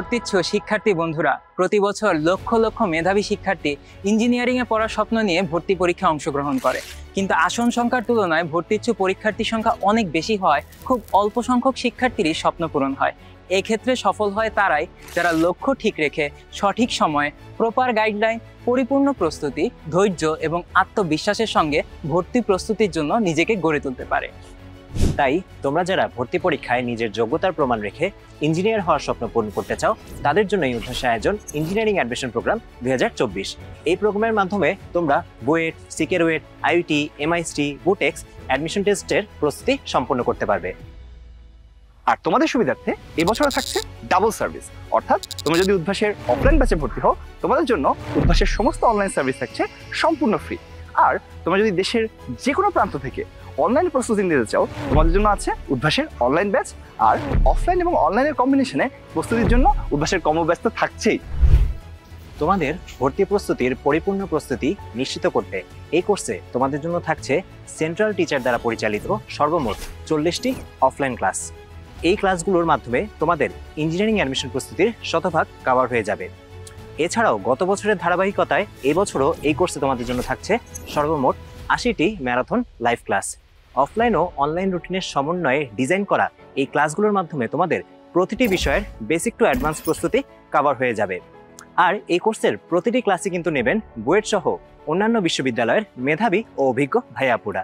ভর্তিচ্ছু শিক্ষার্থী বন্ধুরা, প্রতি বছর লক্ষ লক্ষ মেধাবী শিক্ষার্থী ইঞ্জিনিয়ারিংয়ে পড়ার স্বপ্ন নিয়ে ভর্তি পরীক্ষায় অংশগ্রহণ করে। কিন্তু আসন সংখ্যার তুলনায় ভর্তিচ্ছু পরীক্ষার্থীর সংখ্যা অনেক বেশি হয়, খুব অল্প সংখ্যক শিক্ষার্থীরই স্বপ্ন পূরণ হয়। এক্ষেত্রে সফল হয় তারাই যারা লক্ষ্য ঠিক রেখে সঠিক সময়ে প্রপার গাইডলাইন, পরিপূর্ণ প্রস্তুতি, ধৈর্য এবং আত্মবিশ্বাসের সঙ্গে ভর্তি প্রস্তুতির জন্য নিজেকে গড়ে তুলতে পারে। তাই তোমরা যারা ভর্তি পরীক্ষায় নিজের যোগ্যতার প্রমাণ রেখে ইঞ্জিনিয়ার হওয়ার স্বপ্ন পূরণ করতে চাও, তাদের জন্য এই উদ্ভাসী আয়োজন ইঞ্জিনিয়ারিং অ্যাডমিশন প্রোগ্রাম 2024। এই প্রোগ্রামের মাধ্যমে তোমরা BUET, CKRUET, IUT, MIST, BUTEX admission টেস্টের প্রস্তুতি সম্পন্ন করতে পারবে। আর তোমাদের সুবিধার্থে এবছরে থাকছে ডাবল সার্ভিস, অর্থাৎ তোমরা যদি উদ্ভাসের অফলাইন ব্যাচে ভর্তি হও, তোমাদের জন্য উদ্ভাসের সমস্ত অনলাইন সার্ভিস থাকছে সম্পূর্ণ ফ্রি। আর তোমরা যদি দেশের যে কোনো প্রান্ত থেকে অনলাইন প্রস্তুতি নিতে চাও, তোমাদের জন্য আছে উদ্ভাসের অনলাইন ব্যাচ। আর অফলাইন এবং অনলাইনের কম্বিনেশনে প্রস্তুতির জন্য উদ্ভাসের কম্বো ব্যাচ তো থাকছেই। তোমাদের ভর্তি প্রস্তুতির পরিপূর্ণ প্রস্তুতি নিশ্চিত করতে এই কোর্সে তোমাদের জন্য থাকছে সেন্ট্রাল টিচার দ্বারা পরিচালিত সর্বমোট 40টি অফলাইন ক্লাস। এই ক্লাসগুলোর মাধ্যমে তোমাদের ইঞ্জিনিয়ারিং অ্যাডমিশন প্রস্তুতির শতভাগ কভার হয়ে যাবে। এছাড়াও গত বছরের ধারাবাহিকতায় এবছরও এই কোর্সে তোমাদের জন্য থাকছে সর্বমোট 80টি ম্যারাথন লাইভ ক্লাস। অফলাইন ও অনলাইন রুটিনের সমন্বয়ে ডিজাইন করা এই ক্লাসগুলোর মাধ্যমে তোমাদের প্রতিটি বিষয়ের বেসিক টু অ্যাডভান্স প্রস্তুতি কভার হয়ে যাবে। আর এই কোর্সের প্রতিটি ক্লাসে কিন্তু নেবেন বুয়েট সহ অন্যান্য বিশ্ববিদ্যালয়ের মেধাবী ও অভিজ্ঞ ভাইয়াপুরা।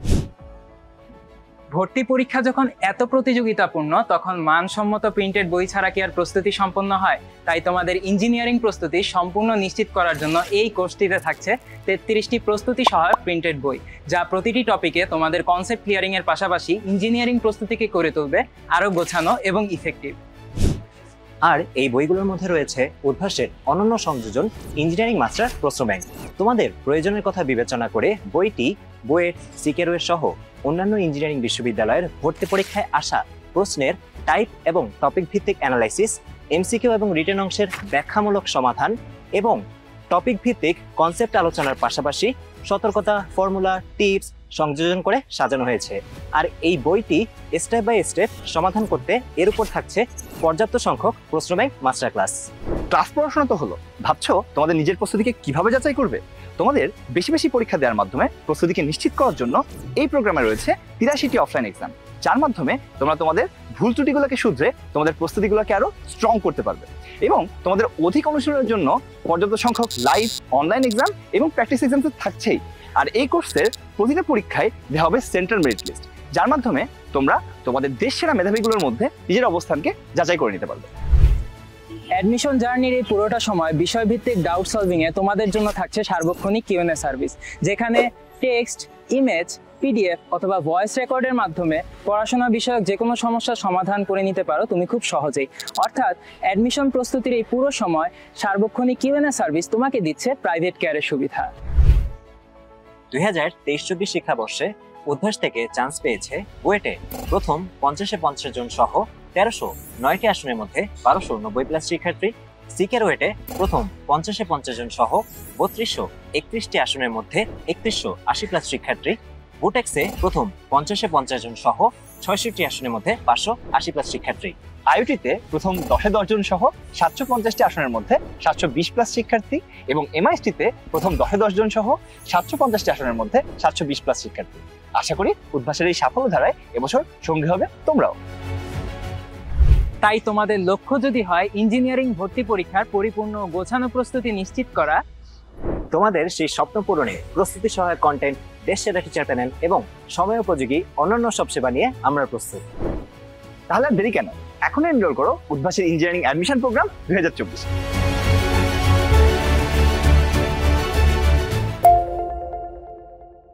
ভর্তি পরীক্ষা যখন এত প্রতিযোগিতাপূর্ণ, তখন মানসম্মত প্রিন্টেড বই ছাড়া কি আর প্রস্তুতি সম্পন্ন হয়? তাই তোমাদের ইঞ্জিনিয়ারিং প্রস্তুতি সম্পূর্ণ নিশ্চিত করার জন্য এই কোর্সটিতে থাকছে 33টি প্রস্তুতি সহায়ক প্রিন্টেড বই, যা প্রতিটি টপিকে তোমাদের কনসেপ্ট ক্লিয়ারিং এর পাশাপাশি ইঞ্জিনিয়ারিং প্রস্তুতিকে করে তুলবে আরো গোছানো এবং ইফেক্টিভ। আর এই বইগুলোর মধ্যে রয়েছে উদ্ভাসের অনন্য সংযোজন ইঞ্জিনিয়ারিং মাস্টার প্রশ্ন ব্যাংক। তোমাদের প্রয়োজনের কথা বিবেচনা করে বইটি বুয়েট, সিকেরুয়েট সহ অন্যান্য ইঞ্জিনিয়ারিং বিশ্ববিদ্যালয়ের ভর্তি পরীক্ষায় আসা প্রশ্নের টাইপ এবং টপিক ভিত্তিক অ্যানালাইসিস, এমসিকিউ এবং রিটেন অংশের ব্যাখ্যামূলক সমাধান এবং টপিক ভিত্তিক কনসেপ্ট আলোচনার পাশাপাশি সতর্কতা, ফর্মুলা, টিপস সংযোজন করে সাজানো হয়েছে। আর এই বইটি স্টেপ বাই স্টেপ সমাধান করতে এর উপর থাকছে পর্যাপ্ত সংখ্যক প্রশ্ন ব্যাংক মাস্টার ক্লাস। ক্লাস পড়াশোনা তো হলো, ভাবছো তোমাদের নিজের প্রস্তুতিকে কিভাবে যাচাই করবে? তোমাদের বেশি বেশি পরীক্ষা দেওয়ার মাধ্যমে প্রস্তুতিকে নিশ্চিত করার জন্য এই প্রোগ্রামে রয়েছে 83টি অফলাইন এক্সাম, যার মাধ্যমে তোমরা তোমাদের ভুল ত্রুটিগুলোকে শুধরে তোমাদের প্রস্তুতিগুলোকে আরো স্ট্রং করতে পারবে। এবং তোমাদের অধিক অনুশীলনের জন্য পর্যাপ্ত সংখ্যক লাইভ, অনলাইন এক্সাম এবং প্র্যাকটিস এক্সাম তো থাকছেই। আর এই কোর্সের প্রতিটা পরীক্ষায় দেওয়া হবে সেন্ট্রাল মেরিট লিস্ট, যার মাধ্যমে তোমরা তোমাদের দেশ সেরা মেধাবীগুলোর মধ্যে নিজের অবস্থানকে যাচাই করে নিতে পারবে। অ্যাডমিশন জার্নির এই পুরোটা সময় বিষয়ভিত্তিক ডাউট সলভিং এ তোমাদের জন্য থাকছে সার্বক্ষণিক কিউএনএ সার্ভিস, যেখানে টেক্সট, ইমেজ, পিডিএফ অথবা ভয়েস রেকর্ডের মাধ্যমে পড়াশোনা বিষয়ক যে কোনো সমস্যার সমাধান করে নিতে পারো তুমি খুব সহজেই। অর্থাৎ অ্যাডমিশন প্রস্তুতির এই পুরো সময় সার্বক্ষণিক কিউএনএ সার্ভিস তোমাকে দিচ্ছে প্রাইভেট কেয়ারের সুবিধা। 2023-24 শিক্ষাবর্ষে উদ্ভাস থেকে চান্স পেয়েছে বুয়েটে প্রথম 50-50 জন সহ 1309টি আসনের মধ্যে 1290 প্লাস শিক্ষার্থী, সিকেরুয়েটে প্রথম 50-50 জন সহ 3231টি আসনের মধ্যে 3180 প্লাস শিক্ষার্থী, বুটেক্সে প্রথম 50-50 জন সহ 66টি আসনের মধ্যে 580 প্লাস শিক্ষার্থী, আইইউটিতে প্রথম 10-10 জন সহ 750টি আসনের মধ্যে 720 প্লাস শিক্ষার্থী এবং এমআইএসটিতে প্রথম 10-10 জন সহ 750টি আসনের মধ্যে 720 প্লাস শিক্ষার্থী। আশা করি উদ্ভাসের এই সাফল্য ধারায় এবছর সঙ্গী হবে তোমরাও। তাই তোমাদের লক্ষ্য যদি হয় ইঞ্জিনিয়ারিং ভর্তি পরীক্ষার পরিপূর্ণ গোছানো প্রস্তুতি নিশ্চিত করা, তোমাদের সেই স্বপ্ন পূরণে প্রস্তুতি সহায়ক কন্টেন্ট, দেশ সেরা টিচার প্যানেল এবং সময় উপযোগী অন্যান্য সব সেবা নিয়ে আমরা প্রস্তুত। তাহলে আর দেরি কেন? এখনই এনরোল করো উদ্ভাসের ইঞ্জিনিয়ারিং অ্যাডমিশন প্রোগ্রাম 2024।